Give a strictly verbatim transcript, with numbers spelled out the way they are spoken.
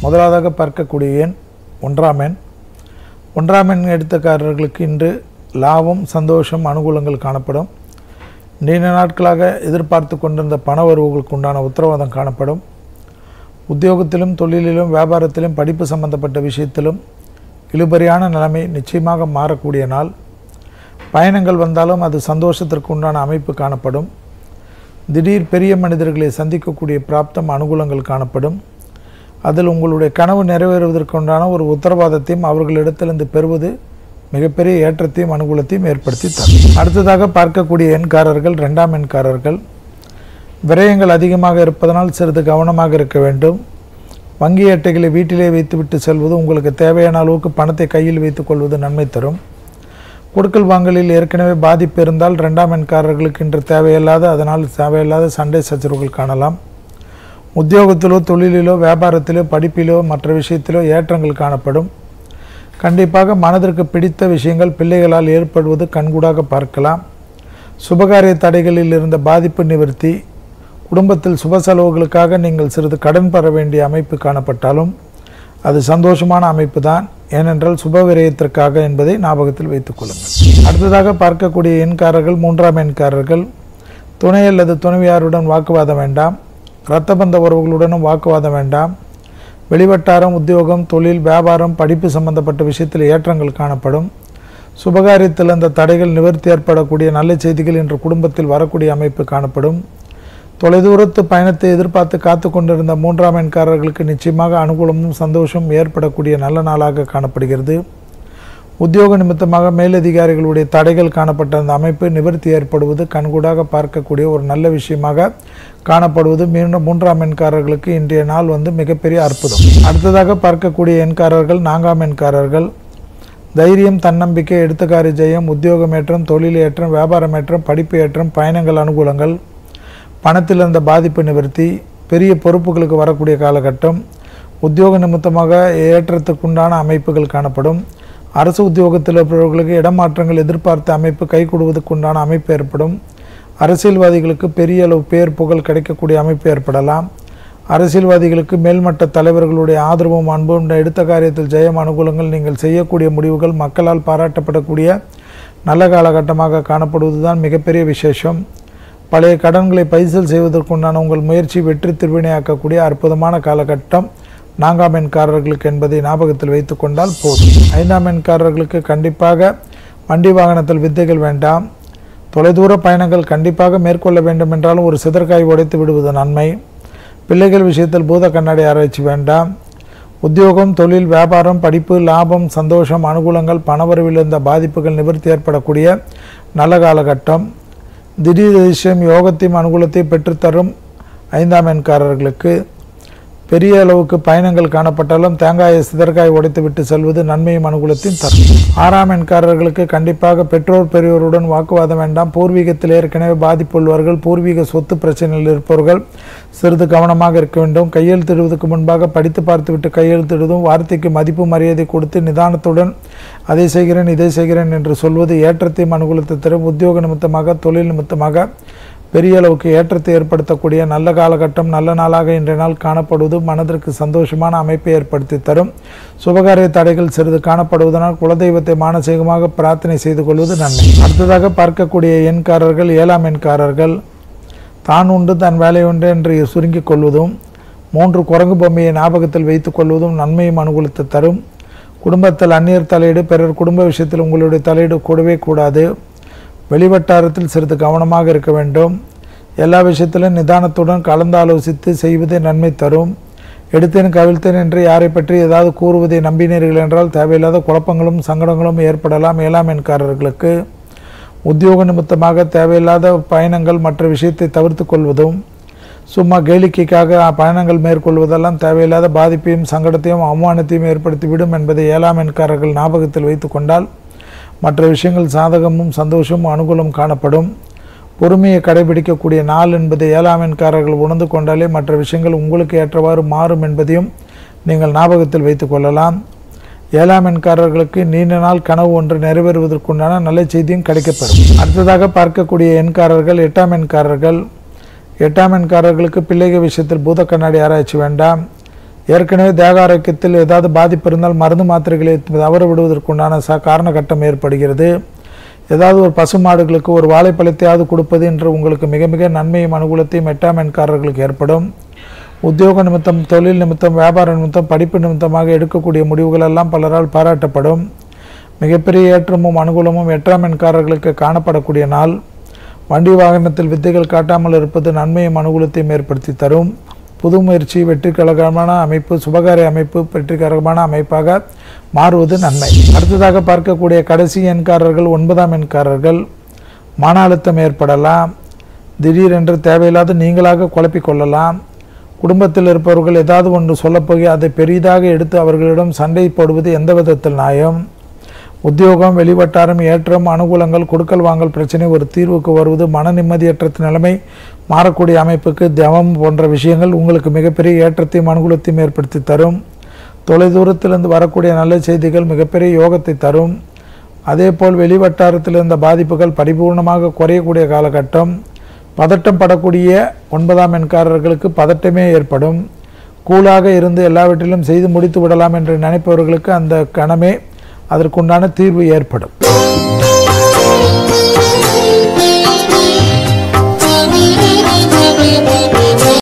முதலாவதாக பார்க்கக்கூடிய எண் ஒன்றாம் எண். ஒன்றாம் எண் எடுத்தக்காரர்களுக்கு இன்று லாபம், சந்தோஷம், அனுகூலங்கள் காணப்படும். நீண்ட நாட்களாக எதிர்பார்த்து கொண்டிருந்த பண வரவுகளுக்கு உண்டான உத்தரவாதம் காணப்படும். உத்தியோகத்திலும், தொழிலிலும், வியாபாரத்திலும், படிப்பு சம்பந்தப்பட்ட விஷயத்திலும் இழுபறியான நிலைமை நிச்சயமாக மாறக்கூடிய நாள். பயணங்கள் வந்தாலும் அது சந்தோஷத்திற்கு உண்டான அமைப்பு காணப்படும். திடீர் பெரிய மனிதர்களை சந்திக்கக்கூடிய பிராப்தம், அனுகூலங்கள் காணப்படும். அதில் உங்களுடைய கனவு நிறைவேறுவதற்குண்டான ஒரு உத்தரவாதத்தையும் அவர்களிடத்திலிருந்து பெறுவது மிகப்பெரிய ஏற்றத்தையும் அனுகூலத்தையும் ஏற்படுத்தி தரும். அடுத்ததாக பார்க்கக்கூடிய எண்காரர்கள் ரெண்டாம் எண்காரர்கள். விரயங்கள் அதிகமாக இருப்பதனால் சிறிது கவனமாக இருக்க வேண்டும். வங்கி அட்டைகளை வீட்டிலே வைத்துவிட்டு செல்வது, உங்களுக்கு தேவையான அளவுக்கு பணத்தை கையில் வைத்துக் கொள்வது நன்மை தரும். கொடுக்கல் வாங்கலில் ஏற்கனவே பாதிப்பு இருந்தால் ரெண்டாம் எண்காரர்களுக்கு இன்று தேவையில்லாத அதனால் தேவையில்லாத சண்டை சச்சரவுகள் காணலாம். உத்தியோகத்திலோ, தொழிலிலோ, வியாபாரத்திலோ, படிப்பிலோ, மற்ற விஷயத்திலோ ஏற்றங்கள் காணப்படும். கண்டிப்பாக மனதிற்கு பிடித்த விஷயங்கள் பிள்ளைகளால் ஏற்படுவது கண்கூடாக பார்க்கலாம். சுபகாரிய தடைகளில் இருந்த பாதிப்பு நிவர்த்தி. குடும்பத்தில் சுப செலவுகளுக்காக நீங்கள் சிறிது கடன் பெற வேண்டிய அமைப்பு காணப்பட்டாலும் அது சந்தோஷமான அமைப்பு தான். ஏனென்றால் சுப விரயத்திற்காக என்பதை ஞாபகத்தில் வைத்துக் கொள்ளுங்கள். அடுத்ததாக பார்க்கக்கூடிய எண்காரர்கள் மூன்றாம் எண்காரர்கள். துணை அல்லது துணைவியாருடன் வாக்குவாதம் வேண்டாம். இரத்த பந்த உறவுகளுடனும் வாக்குவாதம் வேண்டாம். வெளிவட்டாரம், உத்தியோகம், தொழில், வியாபாரம், படிப்பு சம்பந்தப்பட்ட விஷயத்தில் ஏற்றங்கள் காணப்படும். சுபகாரியத்தில் அந்த தடைகள் நிவர்த்தி ஏற்படக்கூடிய நல்ல செய்திகள் இன்று குடும்பத்தில் வரக்கூடிய அமைப்பு காணப்படும். தொலைதூரத்து பயணத்தை எதிர்பார்த்து காத்து கொண்டிருந்த மூன்றாம் எண்காரர்களுக்கு நிச்சயமாக அனுகூலமும் சந்தோஷமும் ஏற்படக்கூடிய நல்ல நாளாக காணப்படுகிறது. உத்தியோக நிமித்தமாக மேலதிகாரிகளுடைய தடைகள் காணப்பட்ட அந்த அமைப்பு நிவர்த்தி ஏற்படுவது கண்கூடாக பார்க்கக்கூடிய ஒரு நல்ல விஷயமாக காணப்படுவது மீண்டும் மூன்றாம் எண்காரர்களுக்கு இன்றைய நாள் வந்து மிகப்பெரிய அற்புதம். அடுத்ததாக பார்க்கக்கூடிய எண்காரர்கள் நான்காம் எண்காரர்கள். தைரியம், தன்னம்பிக்கை, எடுத்துக்காரி ஜெயம், உத்தியோகம் ஏற்றம், தொழில் ஏற்றம், வியாபாரம் ஏற்றம், படிப்பு ஏற்றம், பயணங்கள் அனுகூலங்கள், பணத்தில் இருந்த பாதிப்பு நிவர்த்தி, பெரிய பொறுப்புகளுக்கு வரக்கூடிய காலகட்டம், உத்தியோக நிமித்தமாக ஏற்றத்துக்குண்டான அமைப்புகள் காணப்படும். அரசு உத்தியோகத்தில் இருப்பவர்களுக்கு இடமாற்றங்கள் எதிர்பார்த்த அமைப்பு கைகூடுவதற்குண்டான அமைப்பு ஏற்படும். அரசியல்வாதிகளுக்கு பெரிய அளவு பேர் புகழ் கிடைக்கக்கூடிய அமைப்பு ஏற்படலாம். அரசியல்வாதிகளுக்கு மேல்மட்ட தலைவர்களுடைய ஆதரவும் அன்பும், எடுத்த காரியத்தில் ஜெயம், அனுகூலங்கள், நீங்கள் செய்யக்கூடிய முடிவுகள் மக்களால் பாராட்டப்படக்கூடிய நல்ல காலகட்டமாக காணப்படுவதுதான் மிகப்பெரிய விசேஷம். பழைய கடன்களை பைசல் செய்வதற்குண்டான உங்கள் முயற்சி வெற்றி திருவினையாக்கக்கூடிய அற்புதமான காலகட்டம் நான்காம் எண்காரர்களுக்கு என்பதை ஞாபகத்தில் வைத்து கொண்டால் போதும். ஐந்தாம் எண்காரர்களுக்கு கண்டிப்பாக வண்டி வாகனத்தில் வித்தைகள் வேண்டாம். தொலைதூர பயணங்கள் கண்டிப்பாக மேற்கொள்ள வேண்டும் என்றாலும் ஒரு சிதற்காய் உடைத்து விடுவது நன்மை. பிள்ளைகள் விஷயத்தில் பூத கண்ணாடி ஆராய்ச்சி வேண்டாம். உத்தியோகம், தொழில், வியாபாரம், படிப்பு, லாபம், சந்தோஷம், அனுகூலங்கள், பணவரவில் இருந்த பாதிப்புகள் நிவர்த்தி ஏற்படக்கூடிய நல்ல காலகட்டம். திடீர் அதிசயம், யோகத்தையும் அனுகூலத்தையும் பெற்றுத்தரும் ஐந்தாம் எண்காரர்களுக்கு. பெரிய அளவுக்கு பயணங்கள் காணப்பட்டாலும் தேங்காயை சிதற்காய் உடைத்து விட்டு செல்வது நன்மையும் அனுகூலத்தையும் தரும். ஆறாம் எண்காரர்களுக்கு கண்டிப்பாக பெற்றோர் பெரியோருடன் வாக்குவாதம் வேண்டாம். பூர்வீகத்தில் ஏற்கனவே பாதிப்புள்ளவர்கள், பூர்வீக சொத்து பிரச்சனையில் இருப்பவர்கள் சிறிது கவனமாக இருக்க வேண்டும். கையெழுத்திடுவதற்கு முன்பாக படித்து பார்த்துவிட்டு கையெழுத்திடுவதும், வார்த்தைக்கு மதிப்பு மரியாதை கொடுத்து நிதானத்துடன் அதை செய்கிறேன் இதை செய்கிறேன் என்று சொல்வது ஏற்றத்தையும் அனுகூலத்தை தரும். உத்தியோக நிமித்தமாக, தொழில் நிமித்தமாக பெரிய அளவுக்கு ஏற்றத்தை ஏற்படுத்தக்கூடிய நல்ல காலகட்டம், நல்ல நாளாக இன்றைய நாள் காணப்படுவது மனதிற்கு சந்தோஷமான அமைப்பை ஏற்படுத்தி தரும். சுபகாரிய தடைகள் சிறிது காணப்படுவதனால் குலதெய்வத்தை மானசீகமாக பிரார்த்தனை செய்து கொள்வது நன்மை. அடுத்ததாக பார்க்கக்கூடிய எண்காரர்கள் ஏழாம் எண்காரர்கள். தான் உண்டு தன் வேலை உண்டு என்று சுருங்கிக் கொள்வதும், மூன்று குரங்கு பொம்மையை ஞாபகத்தில் வைத்துக் கொள்வதும் நன்மையும் அனுகூலத்தை தரும். குடும்பத்தில் அந்நியர் தலையீடு, பிறர் குடும்ப விஷயத்தில் உங்களுடைய தலையீடு கூடவே கூடாது. வெளிவட்டாரத்தில் சிறிது கவனமாக இருக்க வேண்டும். எல்லா விஷயத்திலும் நிதானத்துடன் கலந்து ஆலோசித்து செய்வதே நன்மை தரும். எடுத்தேன் கவிழ்த்தேன் என்று யாரை பற்றி ஏதாவது கூறுவதை நம்பினீர்கள் என்றால் தேவையில்லாத குழப்பங்களும் சங்கடங்களும் ஏற்படலாம். ஏழாம் எண்காரர்களுக்கு உத்தியோக நிமித்தமாக தேவையில்லாத பயணங்கள், மற்ற விஷயத்தை தவிர்த்து கொள்வதும், சும்மா கேளிக்கைக்காக பயணங்கள் மேற்கொள்வதெல்லாம் தேவையில்லாத பாதிப்பையும் சங்கடத்தையும் அவமானத்தையும் ஏற்படுத்திவிடும் என்பதை ஏழாம் எண்காரர்கள் ஞாபகத்தில் வைத்து கொண்டால் மற்ற விஷயங்கள் சாதகமும் சந்தோஷமும் அனுகூலம் காணப்படும். பொறுமையை கடைபிடிக்கக்கூடிய நாள் என்பதை ஏழாம் எண்காரர்கள் உணர்ந்து கொண்டாலே மற்ற விஷயங்கள் உங்களுக்கு ஏற்றவாறு மாறும் என்பதையும் நீங்கள் ஞாபகத்தில் வைத்துக் கொள்ளலாம். ஏழாம் எண்காரர்களுக்கு நீண்ட நாள் கனவு ஒன்று நிறைவேறுவதற்குண்டான நல்ல செய்தியும் கிடைக்கப்பெறும். அடுத்ததாக பார்க்கக்கூடிய எண்காரர்கள் எட்டாம் எண்காரர்கள். எட்டாம் எண்காரர்களுக்கு பிள்ளைகள் விஷயத்தில் பூத கண்ணாடி ஆராய்ச்சி வேண்டாம். ஏற்கனவே தேக ஆரோக்கியத்தில் ஏதாவது பாதிப்பு இருந்தால் மருந்து மாத்திரைகளை தவற விடுவதற்குண்டான ச காரணகட்டம் ஏற்படுகிறது. ஏதாவது ஒரு பசு மாடுகளுக்கு ஒரு வாழைப்பழத்தையாவது கொடுப்பது என்று உங்களுக்கு மிக மிக நன்மையும் அனுகூலத்தையும் எட்டாம் எண்காரர்களுக்கு ஏற்படும். உத்தியோக நிமித்தம், தொழில் நிமித்தம், வியாபார நிமித்தம், படிப்பு நிமித்தமாக எடுக்கக்கூடிய முடிவுகள் எல்லாம் பலரால் பாராட்டப்படும். மிகப்பெரிய ஏற்றமும் அனுகூலமும் எட்டாம் எண்காரர்களுக்கு காணப்படக்கூடிய நாள். வண்டி வாகனத்தில் வித்தைகள் காட்டாமல் இருப்பது நன்மையும் அனுகூலத்தையும் ஏற்படுத்தி தரும். புது முயற்சி வெற்றிகரமான அமைப்பு, சுபகாரிய அமைப்பு வெற்றிகரமான அமைப்பாக மாறுவது நன்மை. அடுத்ததாக பார்க்கக்கூடிய கடைசி எண்காரர்கள் ஒன்பதாம் எண்காரர்கள். மன அழுத்தம் ஏற்படலாம். திடீரென்று தேவையில்லாத நீங்களாக குழப்பிக் கொள்ளலாம். குடும்பத்தில் இருப்பவர்கள் ஏதாவது ஒன்று சொல்லப்போகி அதை பெரிதாக எடுத்து அவர்களிடம் சண்டை போடுவது எந்த விதத்தில் நியாயம்? உத்தியோகம், வெளிவட்டாரம், ஏற்றம், அனுகூலங்கள், கொடுக்கல் வாங்கல் பிரச்சனை ஒரு தீர்வுக்கு வருவது, மன நிம்மதியற்ற நிலைமை மாறக்கூடிய அமைப்புக்கு தவம் போன்ற விஷயங்கள் உங்களுக்கு மிகப்பெரிய ஏற்றத்தையும் அனுகூலத்தையும் ஏற்படுத்தி தரும். தொலைதூரத்திலிருந்து வரக்கூடிய நல்ல செய்திகள் மிகப்பெரிய யோகத்தை தரும். அதேபோல் வெளிவட்டாரத்தில் இருந்த பாதிப்புகள் பரிபூர்ணமாக குறையக்கூடிய காலகட்டம். பதட்டம் படக்கூடிய ஒன்பதாம் எண்காரர்களுக்கு பதட்டமே ஏற்படும். கூலாக இருந்து எல்லாவற்றிலும் செய்து முடித்து விடலாம் என்று நினைப்பவர்களுக்கு அந்த கணமே அதற்குண்டான தீர்வு ஏற்படும்.